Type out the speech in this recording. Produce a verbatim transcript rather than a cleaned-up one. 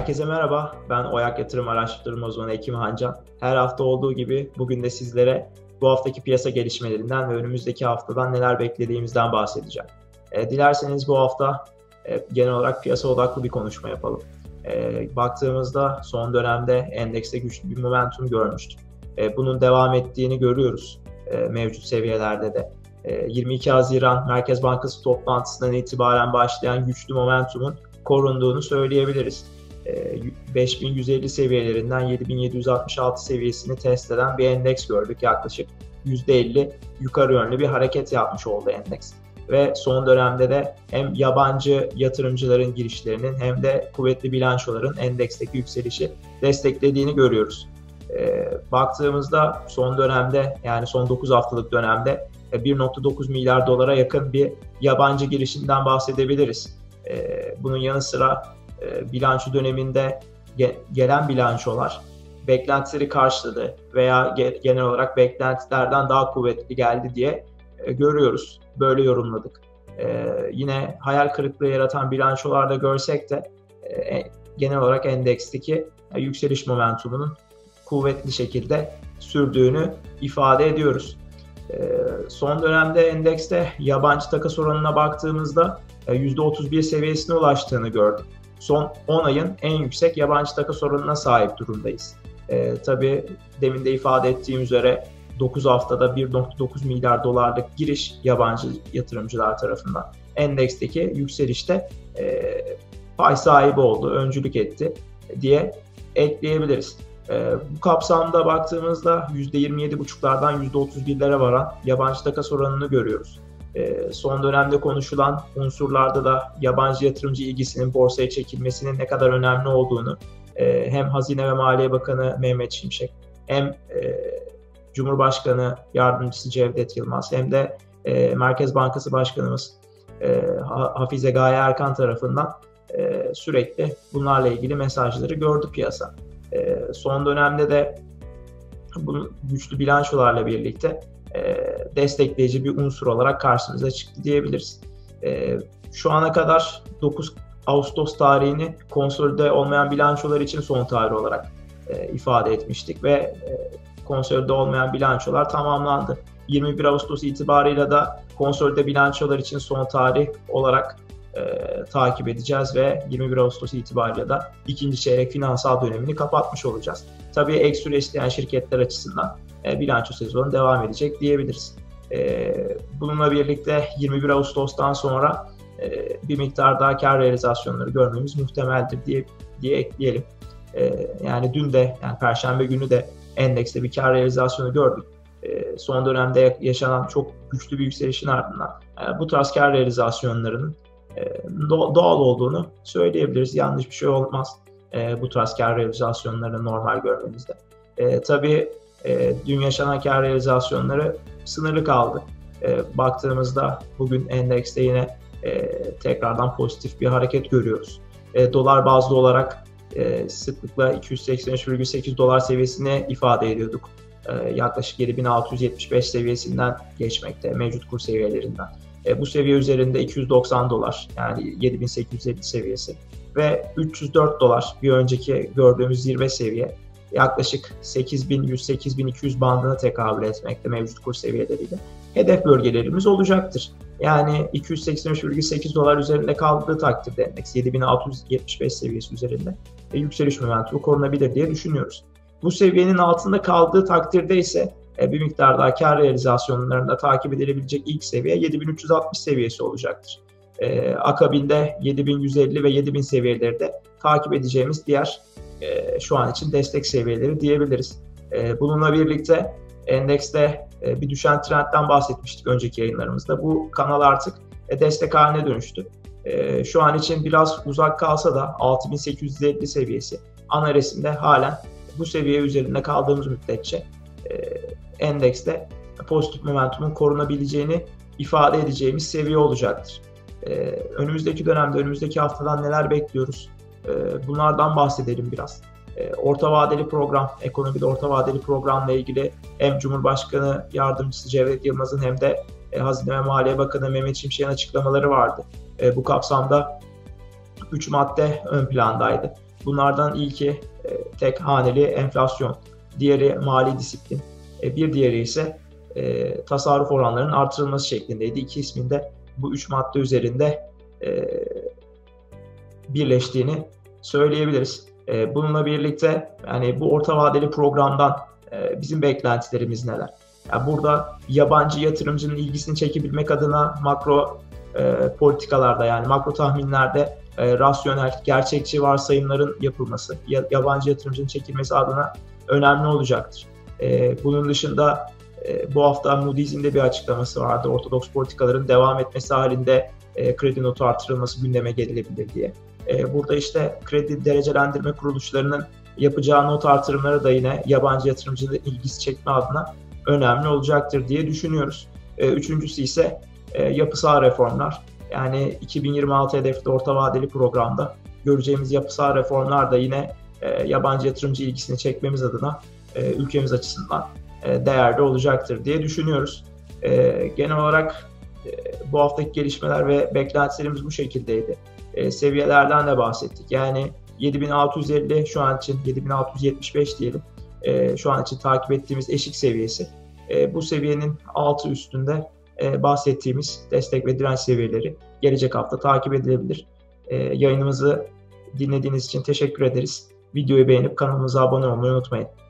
Herkese merhaba, ben Oyak Yatırım Araştırma Uzmanı Ekim Hancan. Her hafta olduğu gibi bugün de sizlere bu haftaki piyasa gelişmelerinden ve önümüzdeki haftadan neler beklediğimizden bahsedeceğim. E, dilerseniz bu hafta e, genel olarak piyasa odaklı bir konuşma yapalım. E, baktığımızda son dönemde endekste güçlü bir momentum görmüştük. E, bunun devam ettiğini görüyoruz e, mevcut seviyelerde de. E, yirmi iki Haziran Merkez Bankası toplantısından itibaren başlayan güçlü momentumun korunduğunu söyleyebiliriz. beş bin yüz elli seviyelerinden yedi bin yedi yüz altmış altı seviyesini test eden bir endeks gördük. Yaklaşık yüzde elli yukarı yönlü bir hareket yapmış oldu endeks. Ve son dönemde de hem yabancı yatırımcıların girişlerinin hem de kuvvetli bilançoların endeksteki yükselişi desteklediğini görüyoruz. E, baktığımızda son dönemde, yani son dokuz haftalık dönemde bir nokta dokuz milyar dolara yakın bir yabancı girişinden bahsedebiliriz. E, bunun yanı sıra bilanço döneminde gelen bilançolar beklentileri karşıladı veya genel olarak beklentilerden daha kuvvetli geldi diye görüyoruz. Böyle yorumladık. Yine hayal kırıklığı yaratan bilançolarda görsek de genel olarak endeksteki yükseliş momentumunun kuvvetli şekilde sürdüğünü ifade ediyoruz. Son dönemde endekste yabancı takas oranına baktığımızda yüzde otuz bir seviyesine ulaştığını gördük. Son on ayın en yüksek yabancı takas oranına sahip durumdayız. E, tabii demin de ifade ettiğim üzere dokuz haftada bir nokta dokuz milyar dolarlık giriş yabancı yatırımcılar tarafından endeksteki yükselişte e, pay sahibi oldu, öncülük etti diye ekleyebiliriz. E, bu kapsamda baktığımızda yüzde yirmi yedi buçuklardan yüzde otuz birlere varan yabancı takas oranını görüyoruz. Son dönemde konuşulan unsurlarda da yabancı yatırımcı ilgisinin borsaya çekilmesinin ne kadar önemli olduğunu hem Hazine ve Maliye Bakanı Mehmet Şimşek hem Cumhurbaşkanı Yardımcısı Cevdet Yılmaz hem de Merkez Bankası Başkanımız Hafize Gaye Erkan tarafından sürekli bunlarla ilgili mesajları gördü piyasa. Son dönemde de bu güçlü bilançolarla birlikte destekleyici bir unsur olarak karşımıza çıktı diyebiliriz. Şu ana kadar dokuz Ağustos tarihini konsolide olmayan bilançolar için son tarih olarak ifade etmiştik ve konsolide olmayan bilançolar tamamlandı. yirmi bir Ağustos itibarıyla da konsolide bilançolar için son tarih olarak e, takip edeceğiz ve yirmi bir Ağustos itibariyle de ikinci çeyrek finansal dönemini kapatmış olacağız. Tabii ek süre isteyen şirketler açısından e, bilanço sezonu devam edecek diyebiliriz. E, bununla birlikte yirmi bir Ağustos'tan sonra e, bir miktar daha kar realizasyonları görmemiz muhtemeldir diye, diye ekleyelim. E, yani dün de, yani Perşembe günü de endekste bir kar realizasyonu gördük. E, son dönemde yaşanan çok güçlü bir yükselişin ardından e, bu tarz kar realizasyonlarının doğal olduğunu söyleyebiliriz. Yanlış bir şey olmaz e, bu tarz kar realizasyonlarını normal görmemizde. E, tabii e, dün yaşanan kar realizasyonları sınırlı kaldı. E, baktığımızda bugün endekste yine e, tekrardan pozitif bir hareket görüyoruz. E, dolar bazlı olarak e, sıklıkla iki yüz seksen üç virgül sekiz dolar seviyesini ifade ediyorduk. E, yaklaşık yedi bin altı yüz yetmiş beş seviyesinden geçmekte, mevcut kur seviyelerinden. E, bu seviye üzerinde iki yüz doksan dolar, yani yedi bin sekiz yüz elli seviyesi ve üç yüz dört dolar bir önceki gördüğümüz zirve seviye yaklaşık sekiz bin yüz sekiz bin iki yüz bandına tekabül etmekte mevcut kur seviyeleriyle. Hedef bölgelerimiz olacaktır. Yani iki yüz seksen üç virgül sekiz dolar üzerinde kaldığı takdirde endeks yedi bin altı yüz yetmiş beş seviyesi üzerinde e, yükseliş momentumu korunabilir diye düşünüyoruz. Bu seviyenin altında kaldığı takdirde ise bir miktar daha kar realizasyonlarında takip edilebilecek ilk seviye yedi bin üç yüz altmış seviyesi olacaktır. Ee, akabinde yedi bin yüz elli ve yedi bin seviyeleri de takip edeceğimiz diğer e, şu an için destek seviyeleri diyebiliriz. E, bununla birlikte endekste e, bir düşen trendten bahsetmiştik önceki yayınlarımızda. Bu kanal artık e, destek haline dönüştü. E, şu an için biraz uzak kalsa da altı bin sekiz yüz elli seviyesi ana resimde halen bu seviye üzerinde kaldığımız müddetçe e, endekste pozitif momentumun korunabileceğini ifade edeceğimiz seviye olacaktır. Ee, önümüzdeki dönemde, önümüzdeki haftadan neler bekliyoruz? Ee, bunlardan bahsedelim biraz. Ee, orta vadeli program, ekonomide orta vadeli programla ilgili hem Cumhurbaşkanı Yardımcısı Cevdet Yılmaz'ın hem de e, Hazine ve Maliye Bakanı Mehmet Şimşek'in açıklamaları vardı. E, bu kapsamda üç madde ön plandaydı. Bunlardan ilki e, tek haneli enflasyon, diğeri mali disiplin, e, bir diğeri ise e, tasarruf oranlarının artırılması şeklindeydi. İki ismin de bu üç madde üzerinde e, birleştiğini söyleyebiliriz. E, bununla birlikte yani bu orta vadeli programdan e, bizim beklentilerimiz neler? Yani burada yabancı yatırımcının ilgisini çekebilmek adına makro e, politikalarda yani makro tahminlerde e, rasyonel, gerçekçi varsayımların yapılması, ya, yabancı yatırımcının çekilmesi adına önemli olacaktır. E, bunun dışında e, bu hafta Moody's'in de bir açıklaması vardı. Ortodoks politikaların devam etmesi halinde e, kredi notu artırılması gündeme gelinebilir diye. E, burada işte kredi derecelendirme kuruluşlarının yapacağı not artırımları da yine yabancı yatırımcının ilgisi çekme adına önemli olacaktır diye düşünüyoruz. E, üçüncüsü ise e, yapısal reformlar. Yani iki bin yirmi altı hedefli orta vadeli programda göreceğimiz yapısal reformlar da yine e, yabancı yatırımcı ilgisini çekmemiz adına e, ülkemiz açısından e, değerli olacaktır diye düşünüyoruz. E, genel olarak e, bu haftaki gelişmeler ve beklentilerimiz bu şekildeydi. E, seviyelerden de bahsettik. Yani yedi bin altı yüz elli şu an için yedi bin altı yüz yetmiş beş diyelim. E, şu an için takip ettiğimiz eşik seviyesi. E, bu seviyenin altı üstünde e, bahsettiğimiz destek ve direnç seviyeleri gelecek hafta takip edilebilir. E, yayınımızı dinlediğiniz için teşekkür ederiz. Videoyu beğenip kanalımıza abone olmayı unutmayın.